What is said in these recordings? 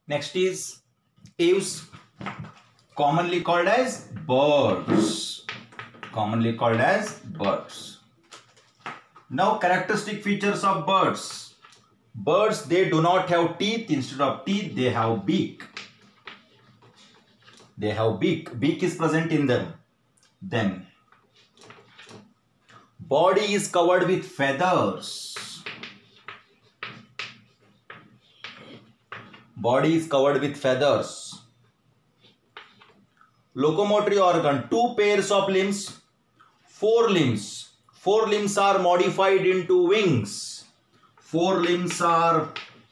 Next is aves, commonly called as birds. Commonly called as birds. Now, characteristic features of birds. Birds, they do not have teeth. Instead of teeth, they have beak. They have beak. Beak is present in them. Then, body is covered with feathers. Body is covered with feathers. Locomotory organ, 2 pairs of limbs, 4 limbs. 4 limbs are modified into wings. 4 limbs are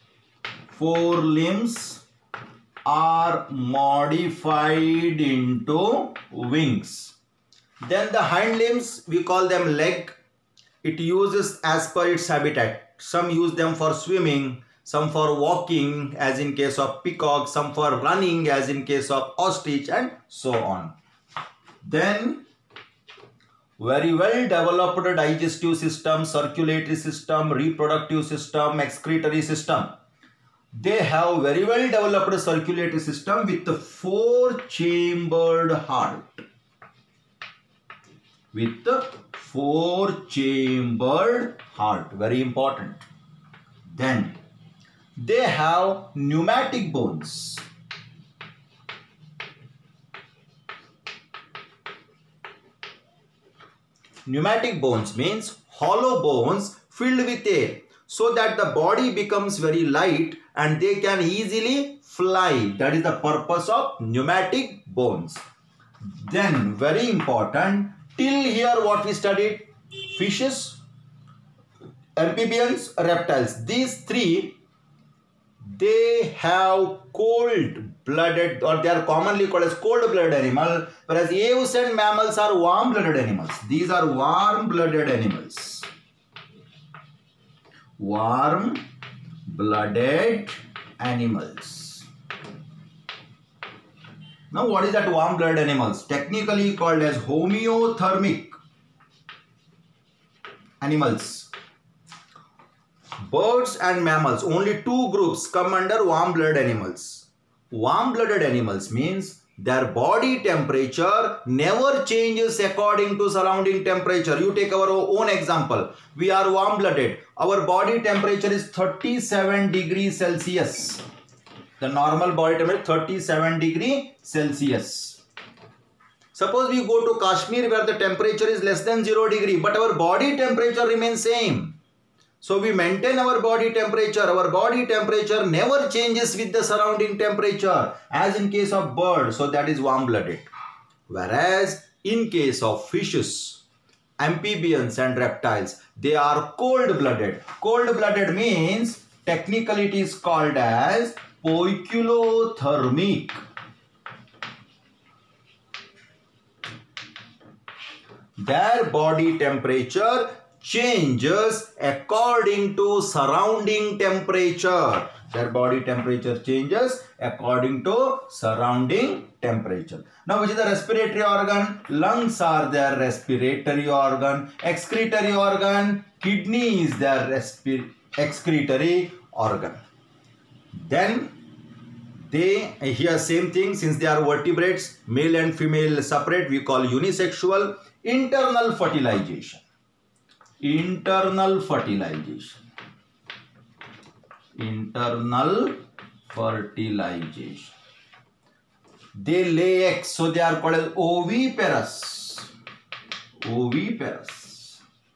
modified into wings. Then the hind limbs, we call them leg. It uses as per its habitat. Some use them for swimming, some for walking as in case of peacock, some for running as in case of ostrich, and so on. Then very well developed digestive system, circulatory system, reproductive system, excretory system. They have very well developed circulatory system with a 4-chambered heart. With a 4-chambered heart. Very important. Then they have pneumatic bones. Pneumatic bones means hollow bones filled with air so that the body becomes very light and they can easily fly. That is the purpose of pneumatic bones. Then very important, till here what we studied, fishes, amphibians, reptiles. These 3, they have cold-blooded, or they are commonly called as cold-blooded animal, whereas aves and mammals are warm-blooded animals. These are warm-blooded animals. Warm-blooded animals. Now, what is that warm-blooded animals? Technically called as homeothermic animals. Birds and mammals, only 2 groups come under warm-blooded animals. Warm-blooded animals means their body temperature never changes according to surrounding temperature. You take our own example. We are warm-blooded. Our body temperature is 37 degrees Celsius. The normal body temperature 37 degrees Celsius. Suppose we go to Kashmir where the temperature is less than 0 degree, but our body temperature remains same. So we maintain our body temperature. Our body temperature never changes with the surrounding temperature as in case of bird. So that is warm-blooded. Whereas in case of fishes, amphibians and reptiles, they are cold-blooded. Cold-blooded means technically it is called as poikilothermic. Their body temperature changes according to surrounding temperature. Their body temperature changes according to surrounding temperature. Now, which is the respiratory organ? Lungs are their respiratory organ. Excretory organ, kidney is their excretory organ. Then they, here same thing, since they are vertebrates, male and female separate, we call unisexual. Internal fertilization. Internal fertilization. Internal fertilization. They lay eggs, so they are called as oviparous. Oviparous.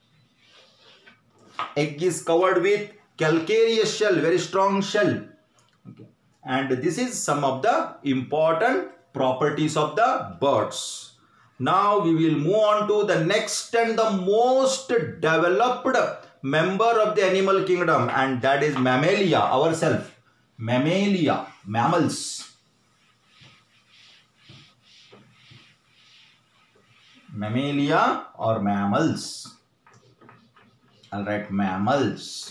Egg is covered with calcareous shell, very strong shell. Okay. And this is some of the important properties of the birds. Now we will move on to the next and the most developed member of the animal kingdom, and that is mammalia, ourselves. Mammalia, mammals. Mammalia or mammals. Alright, mammals.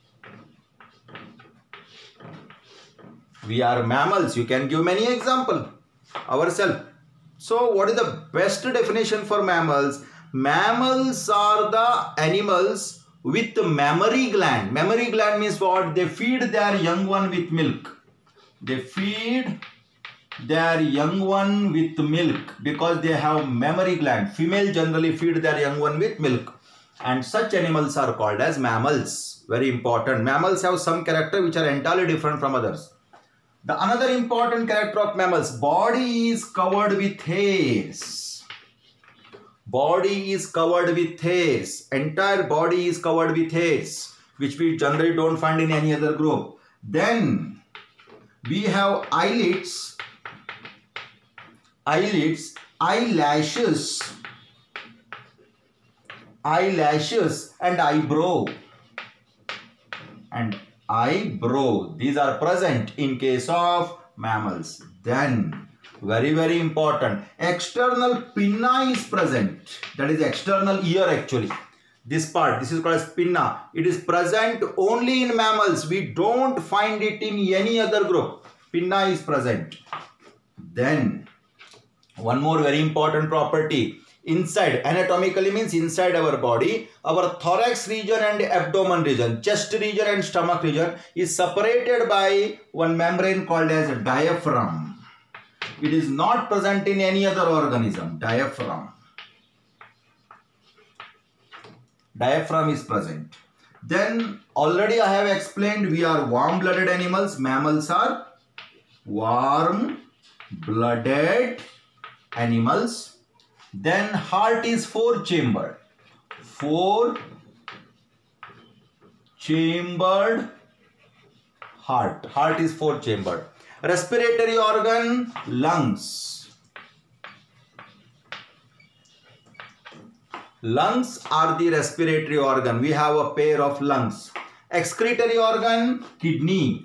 We are mammals. You can give many examples. Ourselves. So, what is the best definition for mammals? Mammals are the animals with mammary gland. Mammary gland means what? They feed their young one with milk. They feed their young one with milk because they have mammary gland. Female generally feed their young one with milk. And such animals are called as mammals. Very important. Mammals have some character which are entirely different from others. The another important character of mammals, body is covered with hairs. Body is covered with hairs. Entire body is covered with hairs, which we generally don't find in any other group. Then we have eyelids, eyelashes, and eyebrow. These are present in case of mammals. Then, very important, external pinna is present. That is external ear actually. This part, this is called as pinna. It is present only in mammals. We don't find it in any other group. Pinna is present. Then, one more very important property. Inside, anatomically means inside our body, our thorax region and abdomen region, chest region and stomach region is separated by one membrane called as a diaphragm. It is not present in any other organism. Diaphragm is present. Then already I have explained we are warm-blooded animals. Mammals are warm-blooded animals. Then heart is four-chambered. Four-chambered heart. Heart is four-chambered. Respiratory organ, lungs. Lungs are the respiratory organ. We have a pair of lungs. Excretory organ, kidney.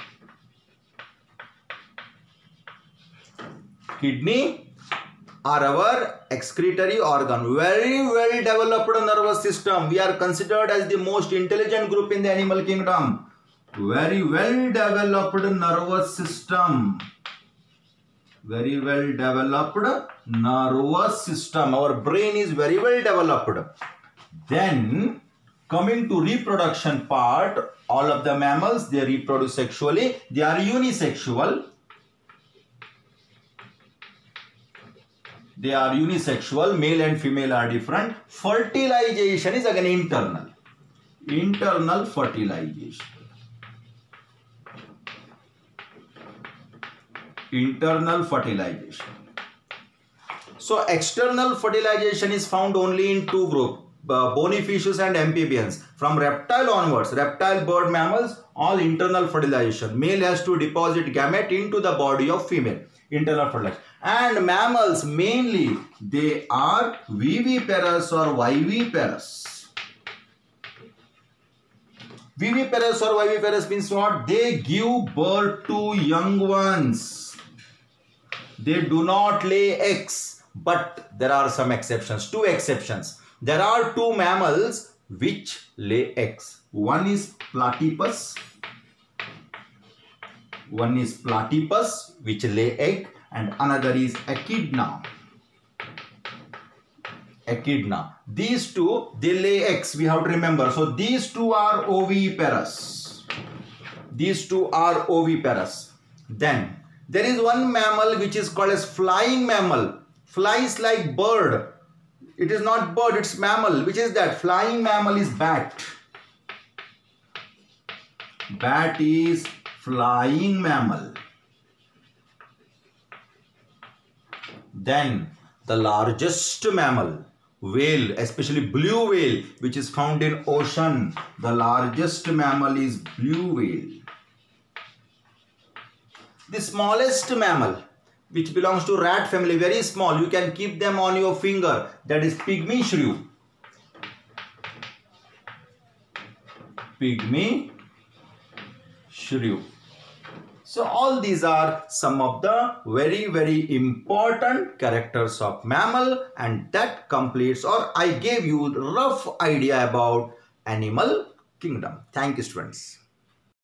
Kidney are our excretory organ. Very well developed nervous system. We are considered as the most intelligent group in the animal kingdom. Very well developed nervous system. Very well developed nervous system. Our brain is very well developed. Then coming to reproduction part, all of the mammals, they reproduce sexually. They are unisexual. They are unisexual, male and female are different. Fertilization is again internal. Internal fertilization. Internal fertilization. So external fertilization is found only in two groups, bony fishes and amphibians. From reptile onwards, reptile, bird, mammals, all internal fertilization. Male has to deposit gamete into the body of female. Internal fertilization. And mammals mainly they are viviparous or viviparous. Viviparous or viviparous means what? They give birth to young ones. They do not lay eggs, but there are some exceptions. Two exceptions. There are two mammals which lay eggs. One is platypus. One is platypus which lay egg, and another is echidna. Echidna. These two, they lay eggs, we have to remember. So these two are oviparous. These two are oviparous. Then there is one mammal which is called as flying mammal. Flies like bird. It is not bird, it's mammal. Which is that? Flying mammal is bat. Bat is flying mammal. Then the largest mammal, whale, especially blue whale, which is found in ocean. The largest mammal is blue whale. The smallest mammal, which belongs to rat family, very small, you can keep them on your finger, that is pygmy shrew. Pygmy shrew. So all these are some of the very, very important characters of mammal, and that completes, or I gave you a rough idea about animal kingdom. Thank you, students.